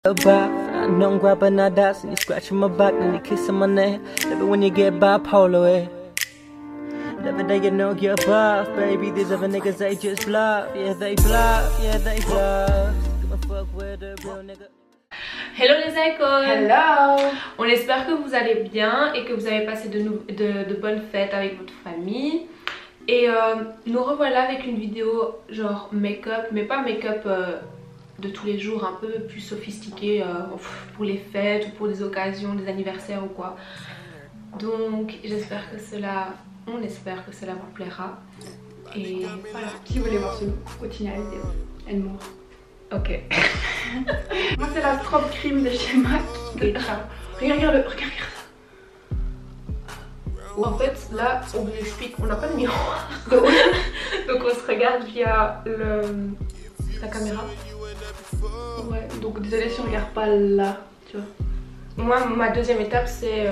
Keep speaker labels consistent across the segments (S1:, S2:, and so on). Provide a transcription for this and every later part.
S1: I know I'm grabbing our dots and you scratching my back and you kissing my neck. Love it when you get bipolar, eh? Love it that you know you're buff, baby. These other niggas, they just bluff. Yeah, they bluff. Yeah, they bluff. Give a fuck with the real nigga.
S2: Hello les icônes.
S3: Hello.
S2: On espère que vous allez bien et que vous avez passé de bonnes fêtes avec votre famille. Et nous revoilà avec une vidéo genre make-up, mais pas make-up de tous les jours, un peu plus sophistiqué pour les fêtes ou pour des occasions, des anniversaires ou quoi. Donc j'espère que on espère que cela vous plaira. Et voilà.
S3: Si vous voulez voir ce continuez la vidéo. Elle mord.
S2: Ok.
S3: Moi c'est la strobe cream de chez MAC. Regarde.
S2: En fait là on vous explique, on n'a pas de miroir. Donc on se regarde via la caméra.
S3: Ouais, donc désolée si on regarde pas là, tu vois.
S2: Moi ma deuxième étape c'est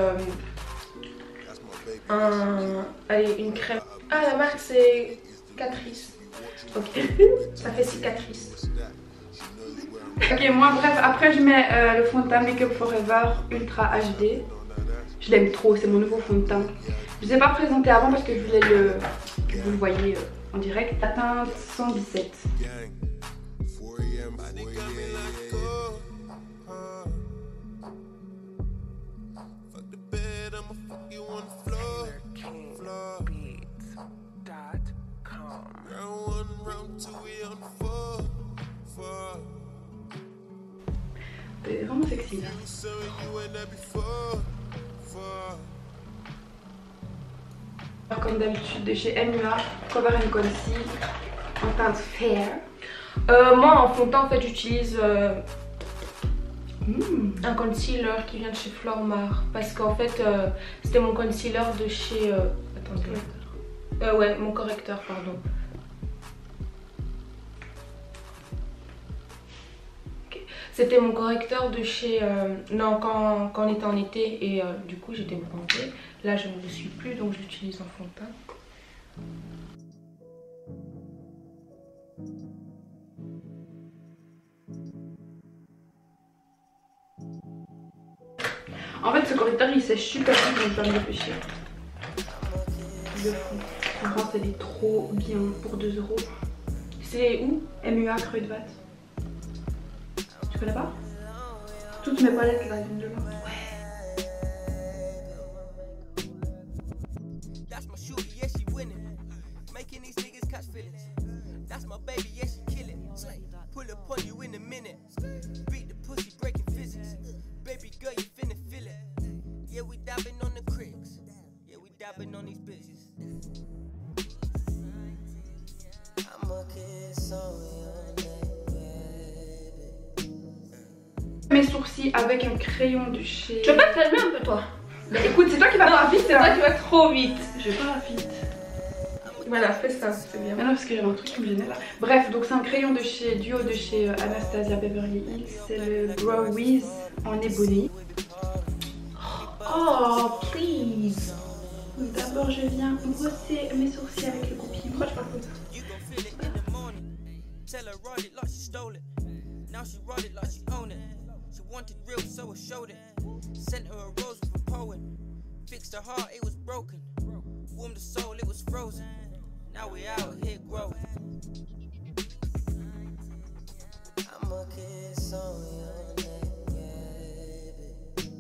S2: une crème. Ah la marque c'est Catrice. Ok. Ça fait cicatrice.
S3: Ok, moi bref, après je mets le fond de teint Make Up Forever Ultra HD. Je l'aime trop, c'est mon nouveau fond de teint. Je ne vous ai pas présenté avant parce que je voulais que vous le voyez en direct. La teinte 117. C'est vraiment sexy là. Alors, comme d'habitude de chez MUA, Cover & Conceal en teinte fair.
S2: Moi en fond de teint en fait j'utilise un concealer qui vient de chez Flormar. Parce qu'en fait c'était mon concealer de chez... attendez. Ouais, mon correcteur pardon. C'était mon correcteur de chez... non, quand on était en été et du coup j'étais bronzée. Là je ne le suis plus donc je l'utilise en fond de teint.
S3: En fait ce correcteur il sèche super vite donc ça me réfléchir. Le fond. En France elle est trop bien pour 2 €. C'est où? MUA Creux de Vat. Tu connais pas? Toutes mes palettes là viennent de là. Mes sourcils avec un crayon de chez...
S2: Tu veux pas te calmer un peu toi?
S3: Bah écoute, c'est toi qui vas pas vite.
S2: C'est toi qui vas trop vite.
S3: Je vais pas vite.
S2: Voilà, fais ça, c'est bien.
S3: Ah non, parce que j'avais un truc qui me gênait là. Bref, donc c'est un crayon de chez Duo de chez Anastasia Beverly Hills. C'est le Brow Wiz en ébony.
S2: Oh, please.
S3: D'abord, je viens brosser mes sourcils avec le copier. Pourquoi je parle comme ça?
S4: Wanted real, so I showed it. Sent her a rose with a poem. Fixed her heart, it was broken. Warmed the soul, it was frozen. Now we out here growing. I'm a kiss on your neck, baby.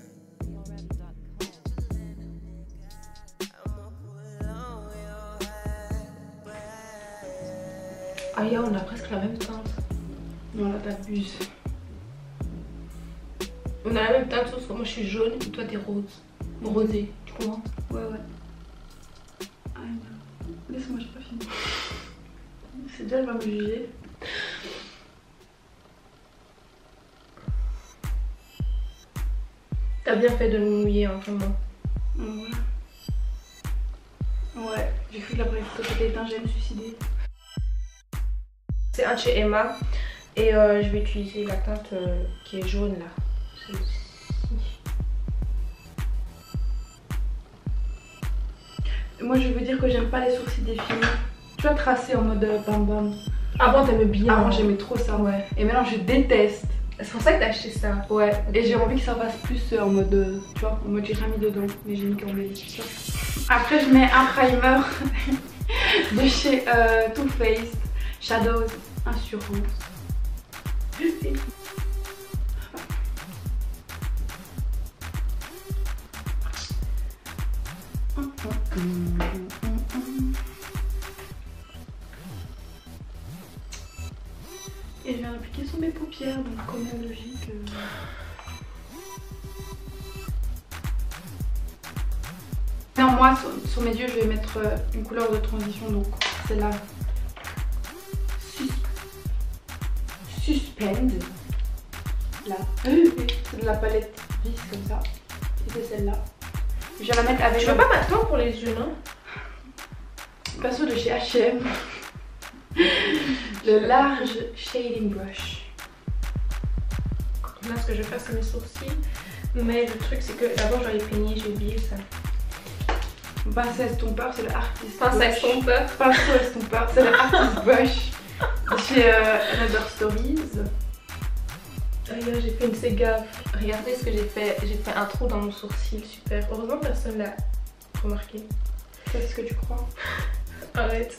S4: I'ma put on your hat.
S2: Ah ya, on a presque la même teinte.
S3: Non, là t'abuses.
S2: On a la même teinte sauf que moi je suis jaune et toi t'es rose. Rosé, tu comprends?
S3: Ouais. Ah non. Laisse-moi, j'ai pas fini. C'est déjà, elle va me juger.
S2: T'as bien fait de nous mouiller en ce moment.
S3: Ouais, j'ai cru que la première photo c'était éteint, j'allais me suicider.
S2: C'est un de chez Emma et je vais utiliser la teinte qui est jaune là.
S3: Moi je veux dire que j'aime pas les sourcils définis. Tu vois, tracés en mode bam bam.
S2: Avant t'aimais bien.
S3: Avant j'aimais trop ça.
S2: Ouais.
S3: Et maintenant je déteste.
S2: C'est pour ça que t'as acheté ça.
S3: Ouais, et j'ai envie que ça fasse plus en mode, tu vois, en mode j'ai rien mis dedans, mais j'ai mis qu'embelli. Après je mets un primer de chez Too Faced, Shadows Assurance. Et je viens d'appliquer sur mes paupières, donc comme logique. Non, moi sur mes yeux je vais mettre une couleur de transition, donc c'est la Suspend. Là, c'est de la palette vis comme ça. Et c'est celle-là. Je vais la mettre avec.
S2: Je veux pas maintenant pour les yeux, non?
S3: Perso de chez H&M. Le large shading brush.
S2: Là, ce que je vais faire, c'est mes sourcils. Mais le truc, c'est que d'abord, je dois les peigner, j'ai oublié ça.
S3: Pince estompeur, c'est le artist
S2: Pince estompeur.
S3: Pince estompeur, c'est le artist brush. Chez Another Stories.
S2: Regarde, j'ai fait une ségaffe. Regardez ce que j'ai fait. J'ai fait un trou dans mon sourcil, super. Heureusement, personne l'a remarqué.
S3: C'est ce que tu crois?
S2: Arrête.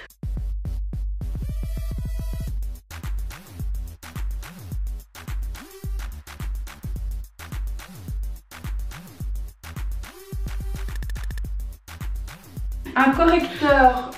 S3: Un correcteur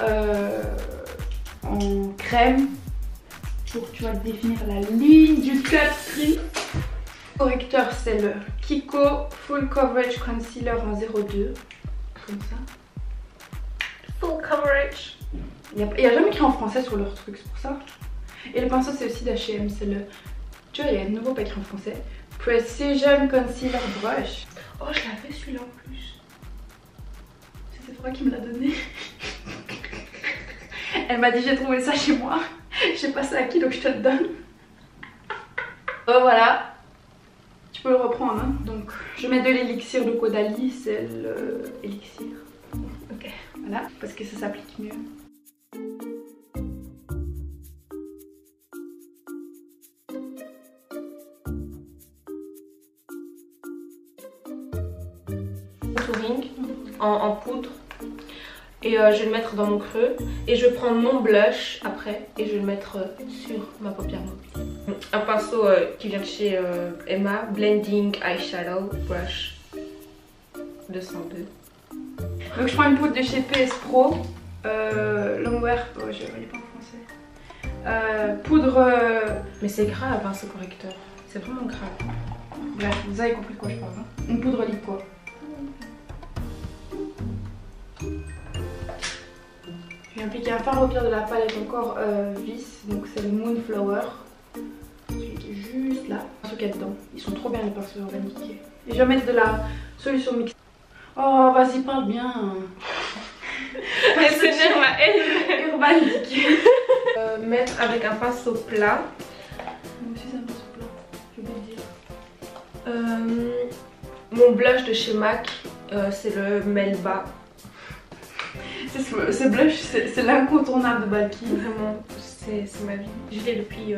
S3: en crème pour, tu vas définir la ligne du cut crease. Correcteur, c'est le Kiko Full Coverage Concealer en 02. Comme ça.
S2: Full coverage.
S3: Il n'y a jamais écrit en français sur leur truc, c'est pour ça. Et le pinceau, c'est aussi d'H&M, c'est le... Tu vois, il y a de nouveau pas écrit en français. Precision Concealer Brush.
S2: Oh, je l'avais celui-là en plus.
S3: C'est toi qui me l'a donné. Elle m'a dit j'ai trouvé ça chez moi. Je sais pas c'est à qui donc je te le donne. Oh voilà. Tu peux le reprendre hein. Donc je mets de l'élixir de Caudalie, c'est l'élixir.
S2: Ok.
S3: Voilà, parce que ça s'applique mieux.
S2: Contouring en poudre. Et je vais le mettre dans mon creux. Et je vais prendre mon blush après. Et je vais le mettre sur ma paupière mobile. Un pinceau qui vient de chez Emma. Blending Eyeshadow Brush 202.
S3: Donc je prends une poudre de chez PS Pro. Longwear. Oh, je ne pas en français. Poudre.
S2: Mais c'est grave hein, ce correcteur. C'est vraiment grave.
S3: Bref, vous avez compris de quoi je parle. Hein. Une poudre liquide quoi. Je vais appliquer un fard paupières de la palette encore vis, donc c'est le Moonflower. Celui qui est juste là. Ce qu'il y a dedans. Ils sont trop bien les pinceaux organiques. Et je vais mettre de la solution mixte. Oh vas-y parle bien.
S2: Elle s'énerve à elle.
S3: Urbanique.
S2: Mettre avec un pinceau plat.
S3: Moi aussi c'est un pinceau plat, je vais le dire.
S2: Mon blush de chez MAC, c'est le Melba.
S3: Ce blush, c'est l'incontournable de Balky.
S2: Vraiment, c'est ma vie. Je l'ai depuis...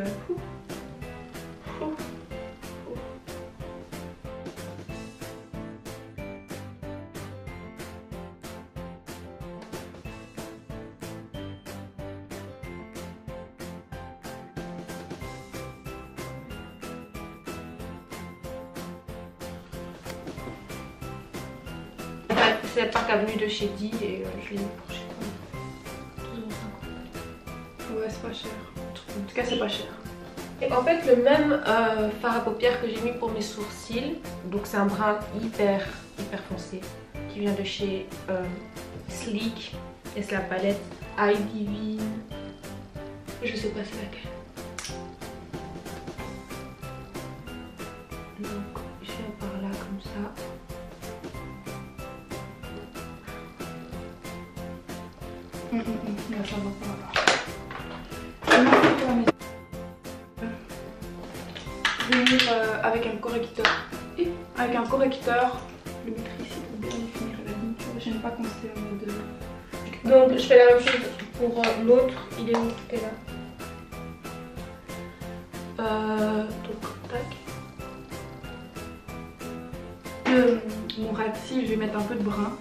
S2: C'est la Parc Avenue de chez Di et je l'ai mis pour chez moi.
S3: Ouais, c'est pas cher. En tout cas, c'est pas cher.
S2: Et en fait, le même fard à paupières que j'ai mis pour mes sourcils, donc c'est un brun hyper foncé qui vient de chez Sleek et c'est la palette Eye Divine. Je sais pas c'est laquelle. Donc je viens par là comme ça.
S3: Ça va pas. Je vais venir avec un correcteur. Et avec un correcteur, le mettre ici pour bien définir la ligne. J'aime pas quand c'est en mode.
S2: Donc je fais la même chose pour l'autre. Il est où? Il est là. Donc
S3: de mon ras de cils, je vais mettre un peu de brun.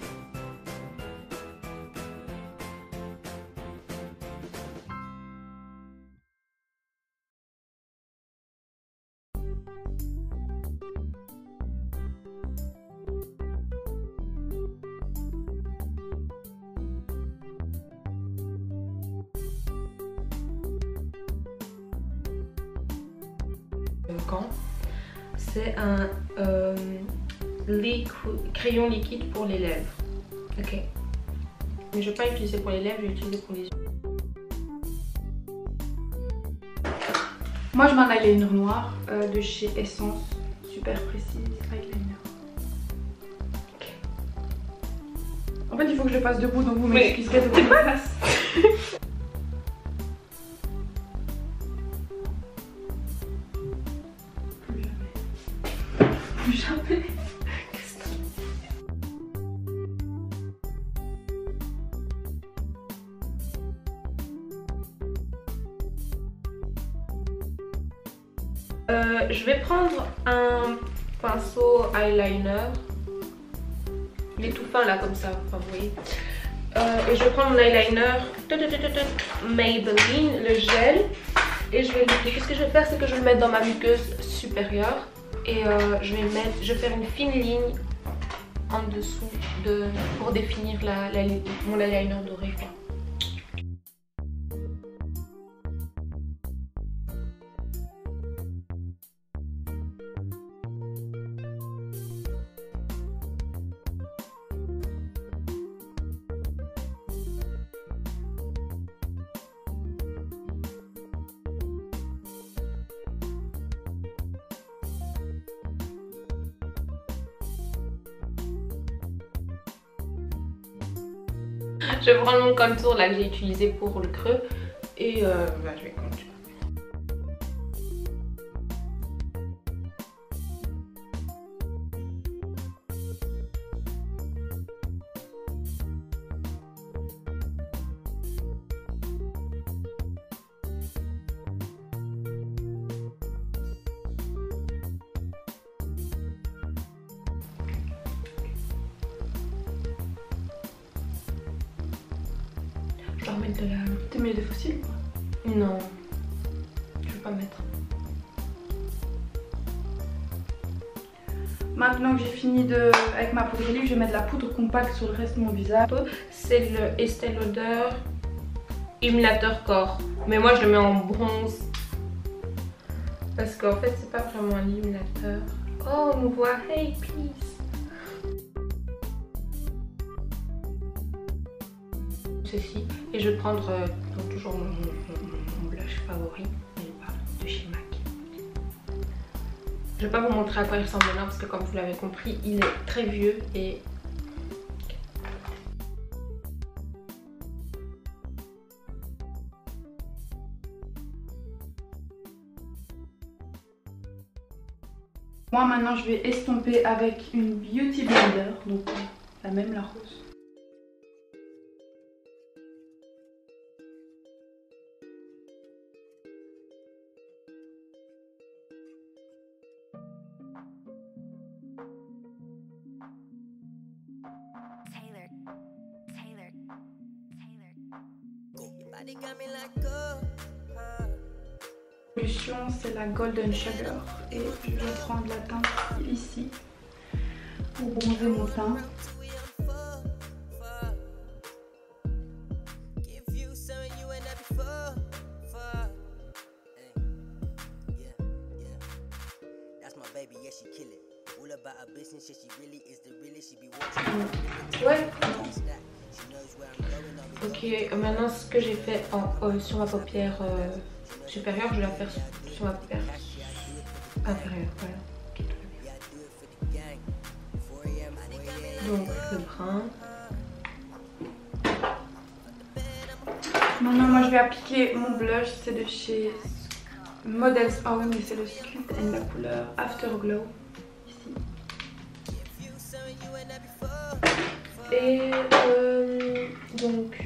S2: C'est un crayon liquide pour les lèvres. Ok. Mais je ne vais pas l'utiliser pour les lèvres, je vais l'utiliser pour les yeux.
S3: Moi je mets un eyeliner noir de chez Essence, super précise eyeliner. Okay. En fait il faut que je le fasse debout, donc vous m'excuserez de votre place. Plus jamais.
S2: Je vais prendre un pinceau eyeliner. Il est tout fin là comme ça, enfin vous voyez. Et je vais prendre mon eyeliner Maybelline, le gel. Et je vais qu'est-ce que je vais faire, c'est que je vais le mettre dans ma muqueuse supérieure. Et je vais faire une fine ligne en dessous pour définir mon eyeliner doré quoi. Je vais prendre mon contour là que j'ai utilisé pour le creux et je vais continuer. Je vais remettre de la...
S3: Tu mets des fossiles ou pas?
S2: Non, je vais pas mettre.
S3: Maintenant que j'ai fini avec ma poudre olive, je vais mettre la poudre compacte sur le reste de mon visage.
S2: C'est le Estée Lauder Illuminateur Corps. Mais moi je le mets en bronze. Parce qu'en fait c'est pas vraiment un illuminateur. Oh on me voit, hey peace. Ceci. Et je vais prendre toujours mon blush favori, de chez MAC. Je vais pas vous montrer à quoi il ressemble maintenant parce que comme vous l'avez compris, il est très vieux et...
S3: Moi maintenant je vais estomper avec une Beauty Blender, donc la même, la rose. Solution, c'est la Golden Sugar et je vais prendre la teinte ici pour bronzer mon teint.
S2: Ouais. Ok, maintenant ce que j'ai fait sur ma paupière supérieure, je vais la faire sur ma paupière inférieure. Voilà. Okay, donc le brun.
S3: Maintenant moi je vais appliquer mon blush, c'est de chez Models Own et c'est le Sculpt and la couleur Afterglow. Ici.
S2: Et donc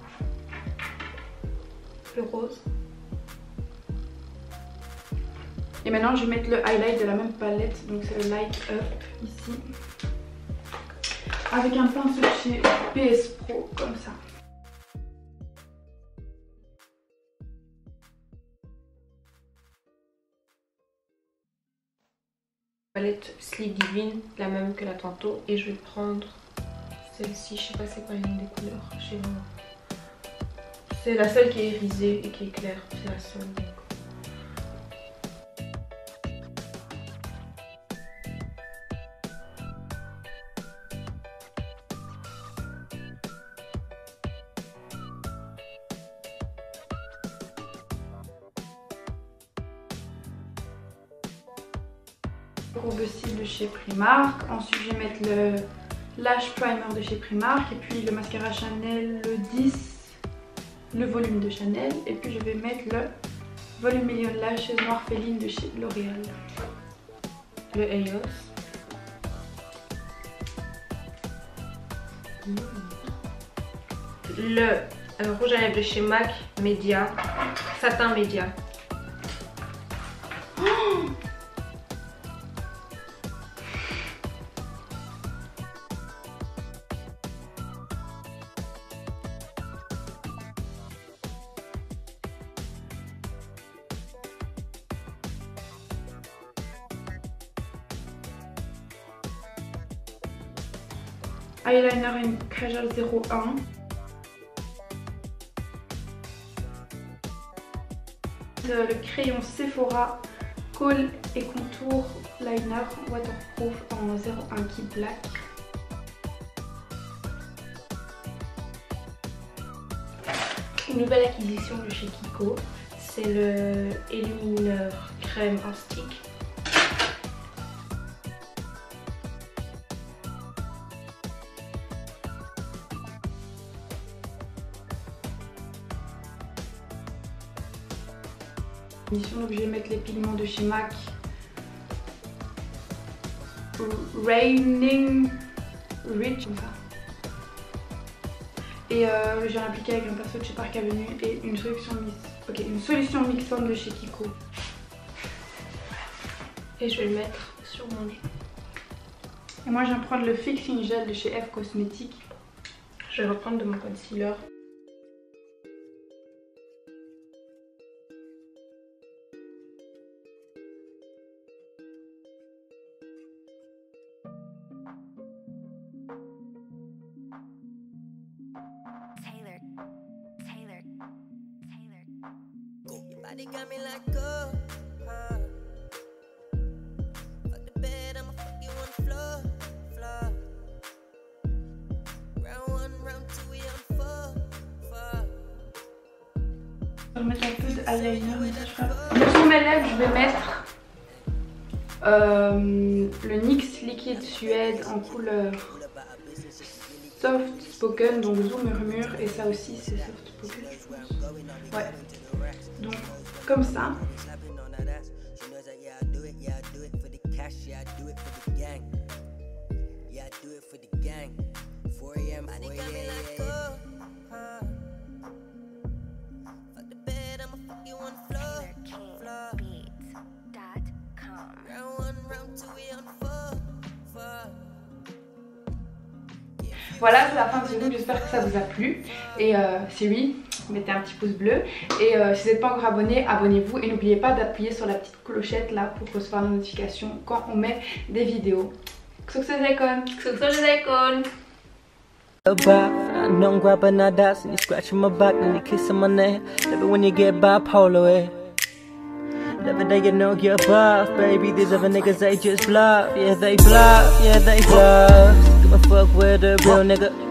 S2: le rose.
S3: Et maintenant je vais mettre le highlight de la même palette, donc c'est le Light Up ici. Avec un pinceau de chez PS Pro comme ça.
S2: Palette Sleep Divine, la même que la tantôt, et je vais prendre celle-ci, je sais pas c'est quoi le nom des couleurs, je sais vraiment. C'est la seule qui est irisée et qui est claire, c'est la seule. Donc.
S3: Courbe cils de chez Primark. Ensuite je vais mettre le Lash Primer de chez Primark. Et puis le mascara Chanel, le 10, le volume de Chanel. Et puis je vais mettre le Volume Million Lashes Noir Féline de chez L'Oréal.
S2: Le Eos. Le rouge à lèvres de chez MAC Média, Satin Média.
S3: Oh, eyeliner in Kajal 01. Le crayon Sephora Kohl et Contour Liner Waterproof en 01 Key Black.
S2: Une nouvelle acquisition de chez Kiko, c'est le Illumineur crème en stick.
S3: Donc je vais mettre les pigments de chez MAC Raining Rich comme ça. Et j'ai appliqué avec un pinceau de chez Park Avenue et une solution mixante de chez Kiko.
S2: Et je vais le mettre sur mon nez.
S3: Et moi je vais prendre le Fixing Gel de chez F Cosmetics.
S2: Je vais reprendre de mon concealer.
S4: Body got me like go, fuck the bed, I'ma fuck you on the floor, floor. Round one, round two, we on four.
S3: Je vais mettre un peu de eyeliner. Sur mes lèvres, je vais mettre le NYX Liquid Suède en couleur Soft Spoken, donc Zoom Murmure, et ça aussi c'est Soft Spoken, je pense. Ouais. Donc comme ça. Voilà, c'est la fin de ce look, j'espère que ça vous a plu. Et si oui, mettez un petit pouce bleu. Et si vous n'êtes pas encore abonné, abonnez-vous. Et n'oubliez pas d'appuyer sur la petite clochette là pour recevoir les notifications quand on met des vidéos. Xuxuzekon!
S2: Xuxuzekon!
S1: I know I'm grabbing that dots and you scratching my back and you kissing my neck. Love it when you get bipolar, eh? Love it that you know you're buff, baby. These other niggas, they just bluff. Yeah, they bluff. Yeah, they bluff. Give a fuck with a real nigga.